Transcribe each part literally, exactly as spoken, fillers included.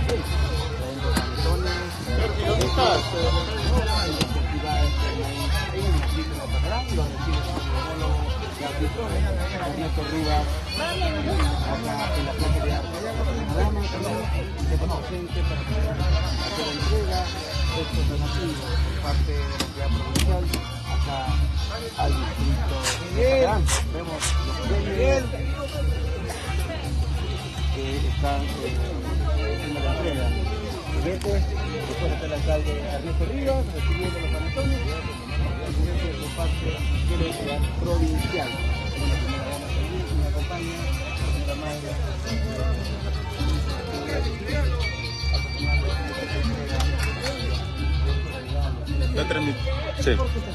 trayendo panetones, ¿dónde estás? Los recibe su monólogo de arbitrones, Ernesto Rivas, acá en la plaza de arte. Dama también se presente para poder hacer la entrega de estos donativos por parte de la entidad provincial acá al distrito de Pacarán. Vemos los premios que están haciendo la entrega. Juguetes, después está el alcalde Ernesto Rivas recibiendo los panetones. Por parte de la entidad provincial. Una primera dama también, que me acompaña, la señora Mayra. ¿La transmite? Sí.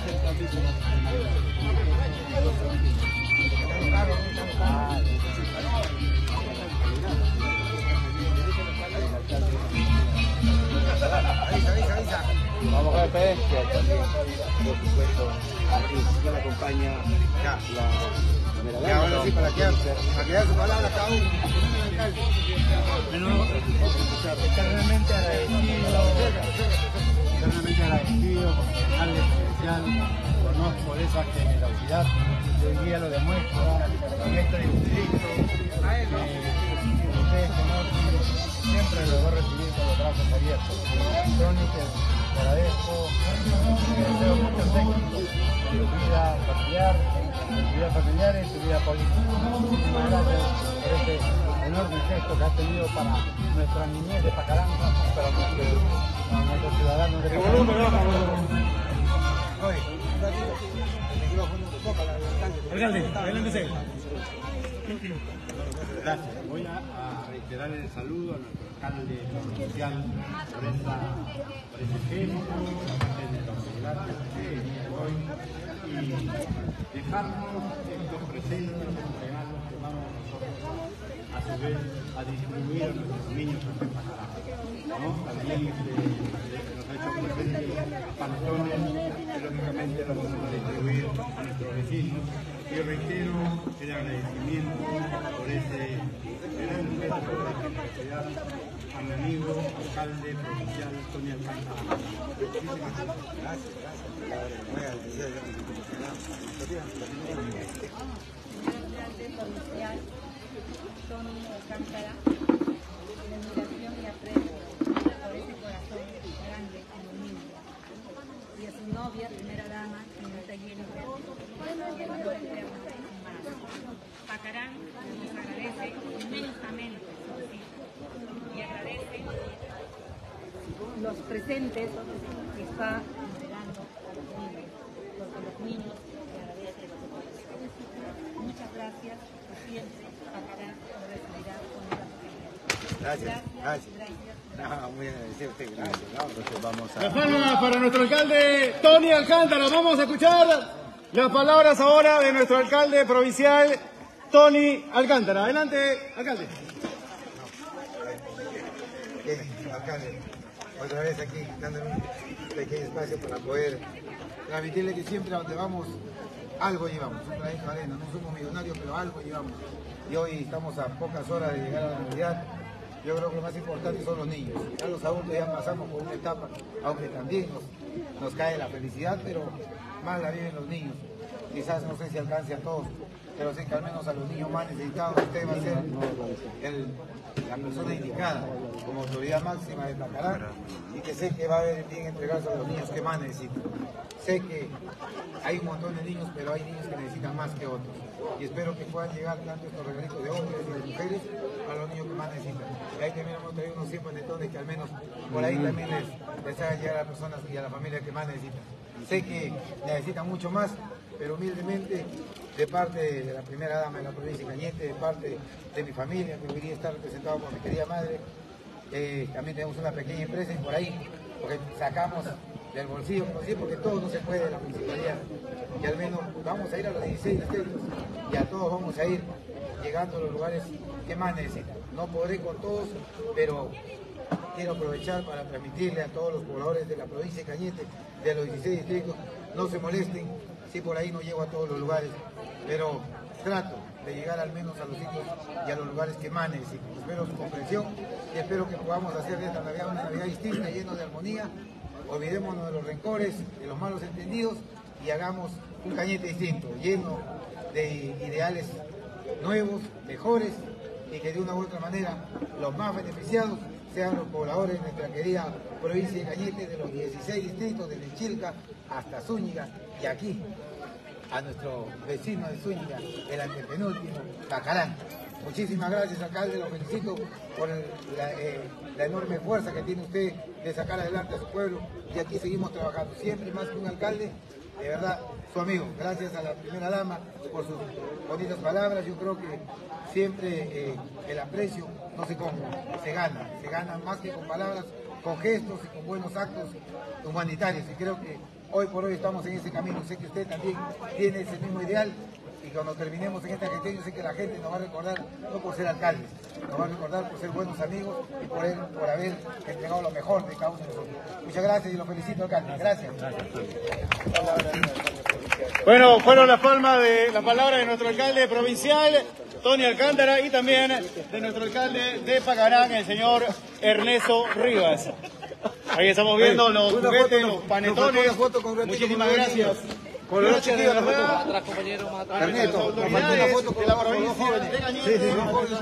Vamos a ver, P, que también, por supuesto, aquí me acompaña ya, la primera dama. Ahora sí, para que para que su palabra cada uno. Bueno, eternamente agradecido, eternamente agradecido, darle especial, conozco de esa generosidad, y hoy día lo demuestro en este distrito, que ustedes conocen, siempre los voy a recibir con los brazos abiertos. Tony, te agradezco, te deseo muchos éxitos en tu vida familiar, en tu vida familiar y en tu vida política. Muchísimas gracias por este enorme gesto que has tenido para nuestra niñez de Pacarán, para nuestros, para nuestros ciudadanos de Pacarán. Alcalde, adelante. Gracias. Voy a, a reiterar el saludo a nuestro alcalde provincial por, esa, por ese gesto, por esa generosidad que usted hoy y dejarnos estos presentes, estos regalos que vamos nosotros a su vez a distribuir a nuestros niños en Pacarán. ¿No? También este, nos ha hecho presentes panetones que lógicamente los vamos a distribuir a nuestros vecinos. Y reitero el agradecimiento por ese gran gesto de generosidad a mi amigo alcalde provincial Tony Alcántara. Muchísimas gracias. Tony Alcántara, la admiración y aprecio por ese corazón grande y humilde, y a su novia, primera dama, señorita Jennifer, y el honor eterno de su madre. Pacarán les agradece inmensamente su visita y agradece los presentes que está entregando a los niños, porque los niños le agradecen a su. Muchas gracias, siempre Pacarán lo recibirá con una felicidad. Gracias, gracias. gracias. No, muy agradecido a usted, gracias. No, entonces vamos a... Las palmas para nuestro alcalde Tony Alcántara. Vamos a escuchar las palabras ahora de nuestro alcalde provincial Tony Alcántara. Adelante, alcalde. Eh, alcalde, otra vez aquí dándole un pequeño espacio para poder transmitirle que siempre a donde vamos algo llevamos. Un granito de arena, no somos millonarios, pero algo llevamos. Y hoy estamos a pocas horas de llegar a la Navidad. Yo creo que lo más importante son los niños. Ya los adultos ya pasamos por una etapa, aunque también nos, nos cae la felicidad, pero más la viven los niños. Quizás no sé si alcance a todos, pero sé que al menos a los niños más necesitados usted va a ser el, la persona indicada como autoridad máxima de Pacarán, y que sé que va a haber bien entregarse a los niños que más necesitan. Sé que hay un montón de niños, pero hay niños que necesitan más que otros. Y espero que puedan llegar tanto estos regalitos de hombres y de mujeres a los niños que más necesitan. Y ahí también hemos traído unos cien panetones que al menos por ahí también les, les hagan llegar a las personas y a la familia que más necesitan. Sé que necesitan mucho más, pero humildemente, de parte de la primera dama de la provincia de Cañete, de parte de mi familia, que debería estar representado por mi querida madre, eh, también tenemos una pequeña empresa y por ahí, porque sacamos del bolsillo, porque todo no se puede de la municipalidad. Y al menos vamos a ir a los dieciséis distritos y a todos vamos a ir llegando a los lugares que más necesitan. No podré con todos, pero quiero aprovechar para transmitirle a todos los pobladores de la provincia de Cañete, de los dieciséis distritos, no se molesten si por ahí no llego a todos los lugares, pero trato de llegar al menos a los sitios y a los lugares que más necesitan. Espero su comprensión y y espero que podamos hacer de esta Navidad una Navidad distinta, llena de armonía. Olvidémonos de los rencores, de los malos entendidos y hagamos un Cañete distinto, lleno de ideales nuevos, mejores, y que de una u otra manera los más beneficiados sean los pobladores de nuestra querida provincia de Cañete, de los dieciséis distritos, desde Chilca hasta Zúñiga, y aquí a nuestro vecino de Zúñiga, el antepenúltimo, Bacarán. Muchísimas gracias, alcalde, lo felicito por el, la, eh, la enorme fuerza que tiene usted de sacar adelante a su pueblo, y aquí seguimos trabajando, siempre más que un alcalde, de verdad, su amigo. Gracias a la primera dama por sus bonitas palabras. Yo creo que siempre eh, el aprecio no se compra, se gana, se gana más que con palabras, con gestos y con buenos actos humanitarios, y creo que hoy por hoy estamos en ese camino. Sé que usted también tiene ese mismo ideal, y cuando terminemos en esta gestión yo sé que la gente nos va a recordar no por ser alcaldes, nos va a recordar por ser buenos amigos y por, él, por haber entregado lo mejor de cada uno de nosotros. Muchas gracias y lo felicito, alcalde. Gracias. Bueno, fueron las palmas de la palabra de nuestro alcalde provincial, Tony Alcántara, y también de nuestro alcalde de Pacarán, el señor Ernesto Rivas. Ahí estamos viendo los Una juguetes, foto, los panetones. una foto con René, Muchísimas con gracias. Con los Gracias, chiquillos, de la foto. verdad. Atrás, compañero, más atrás. Ernesto, nos faltó una Autoridades foto con de la los provincia jóvenes. de Cañete. Sí, sí, los jóvenes.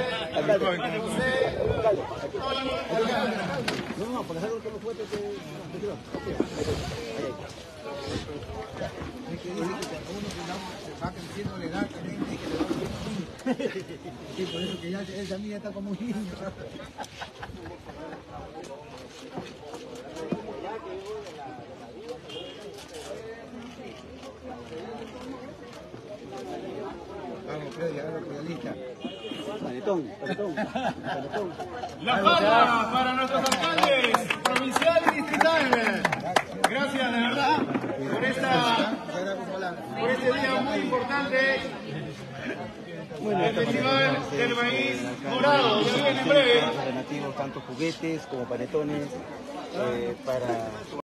No, no, por ejemplo, con los juguetes que... Es que dice que cuando uno se da- se va creciendo la edad también dice que le va a poner niño. Sí, por eso que ya él también ya está como un niño. Vamos, Freddy, agarra tu lista. Panetón, panetón, panetón. La palma para nuestros alcaldes provincial y distrital. Gracias, de verdad, por esta, por este día muy importante. El Festival del Maíz Morado. Ya viene en breve. Alternativos, tanto juguetes como panetones, eh, para